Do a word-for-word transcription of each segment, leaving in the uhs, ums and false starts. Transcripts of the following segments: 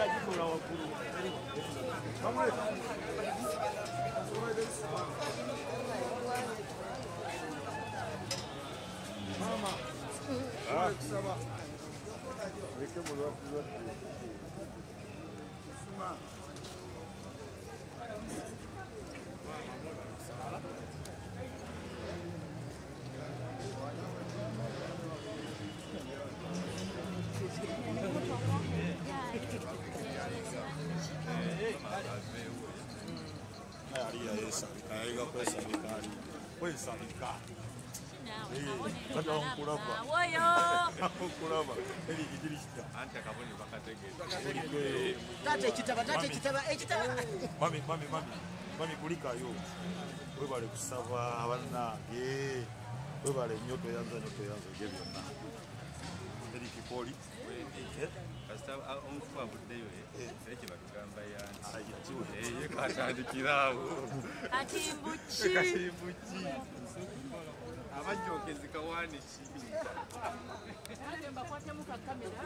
Mama. Ah, ça va. Avec mon doigt, Mami, mami, mami, mami kulika yo. Webale kusava abana ye. Webale nyoto yanza nyoto yanza gebyo na. Eri kipoli. Eh? Kasta onkuwa buddeyo eh. Eki bakugamba yanti. Ayi chiwe. Eh, katandikirawo. Katimbuchi. Katimbuchi. Abajokezi kawani ki. Nale mbakwate muka kamera.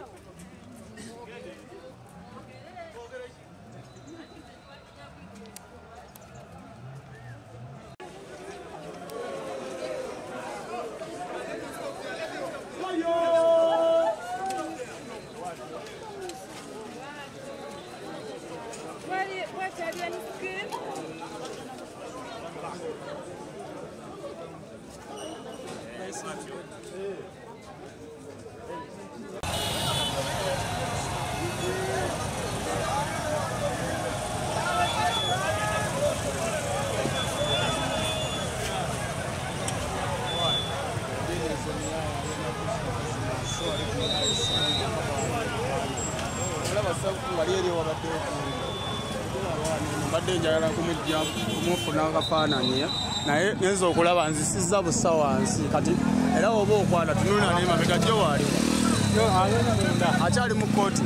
Mbadde njagala kumujja kumufuna akafaananyi naye ngenza okulaba nzisizza bussa wansi kati era oba okwala tunula naye mabega jjo waali akyali mu kkooti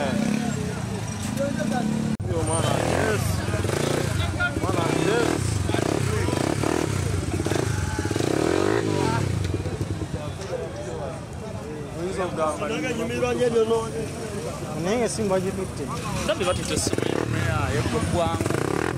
naye nga simba gitutte ndabye batutte essimu yeggwaggwangu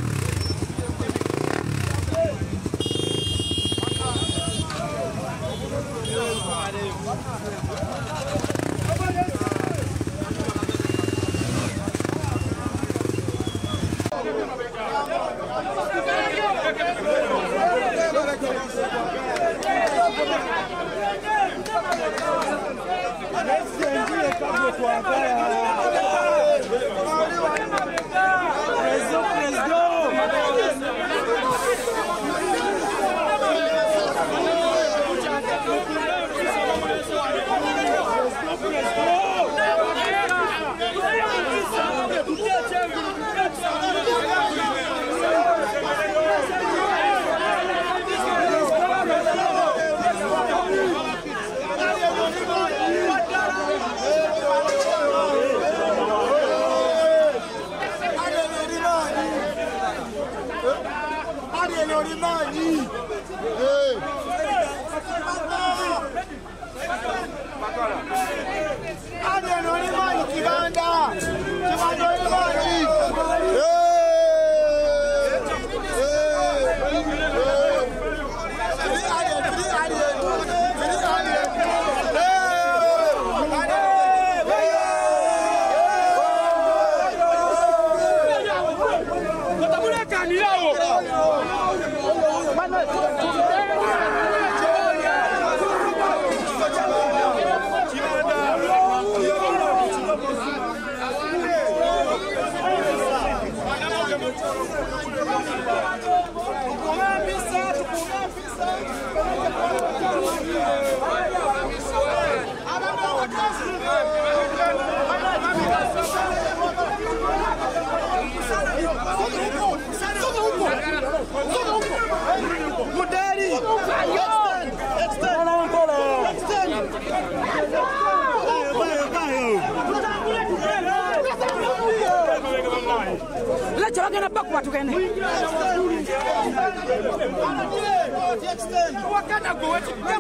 Let's go get back to again.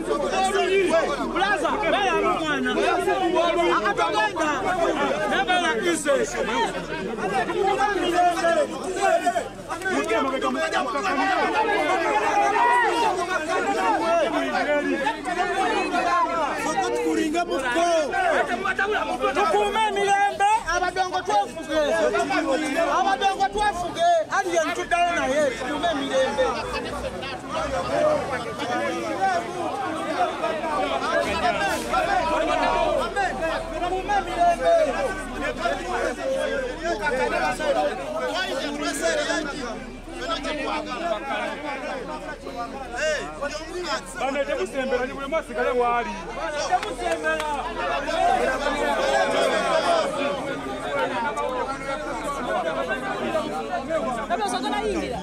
Plaza, Tukume milembe abadongo twafuge abadongo twafuge aliye ntuddayo naye tukume milembe Bana temusembera ni buli mwasigale wali. Temusembera. Labda sokona yingira.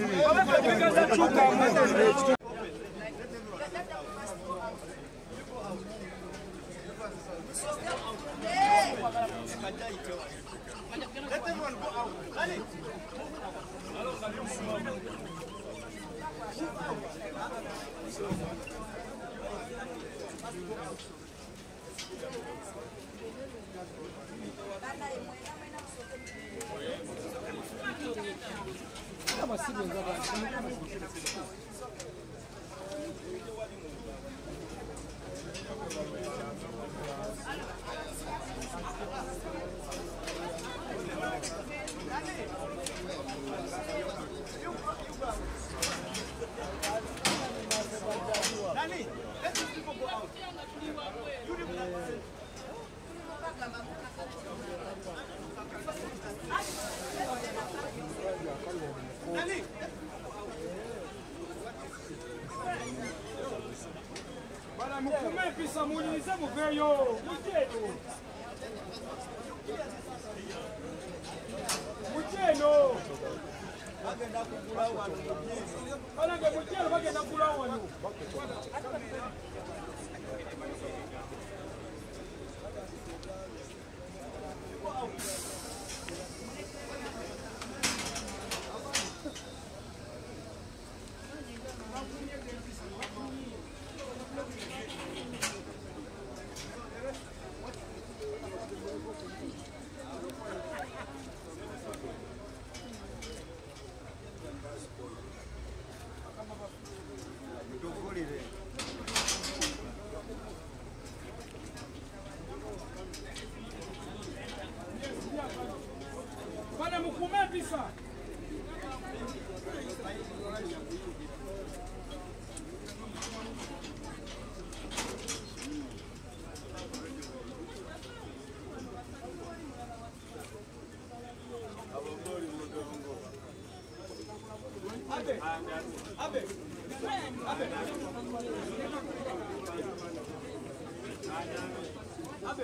Bana mukume pisa mulize muveyo. Mujeno. Mujeno. Bagenda kugula wano. Bana ge mujeno bagenda kugula wano. Bana mukume pisa. Abe. Abe. Abe. Abe.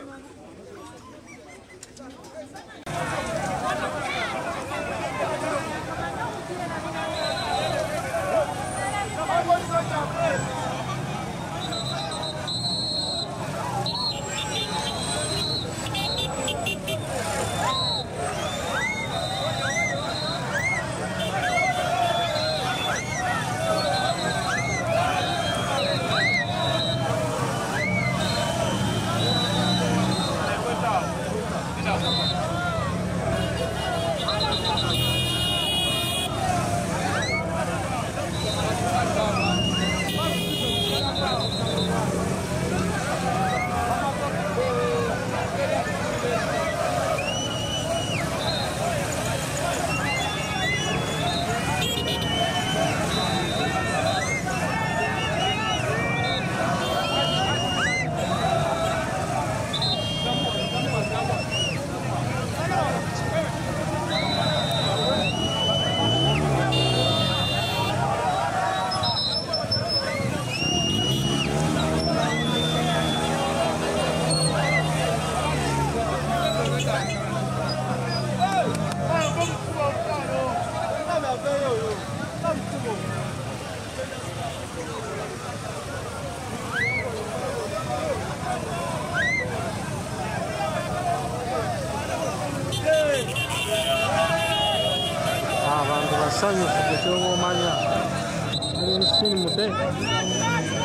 abantu basanyufu tekyobomanya alinskin mude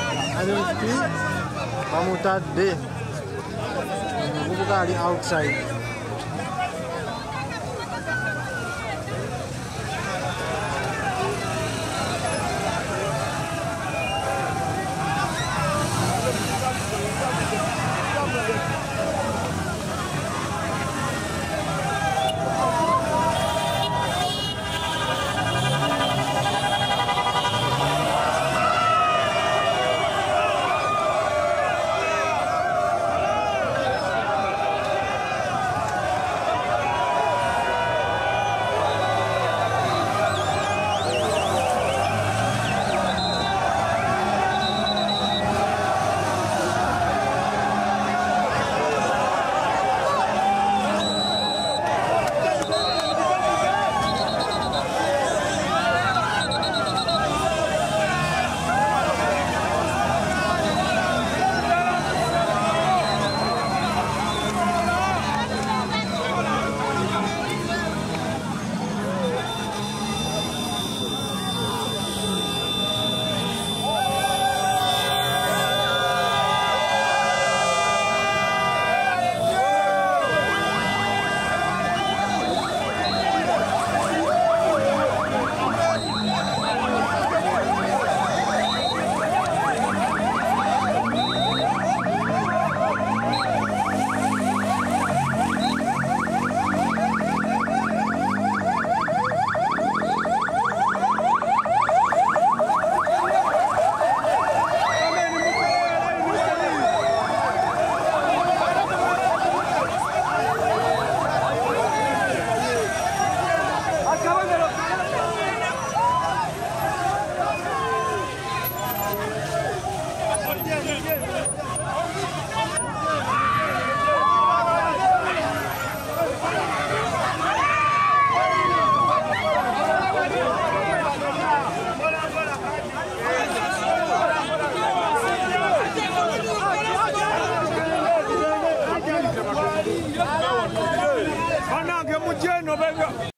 alinskin bamutadde omuvubuka ali outside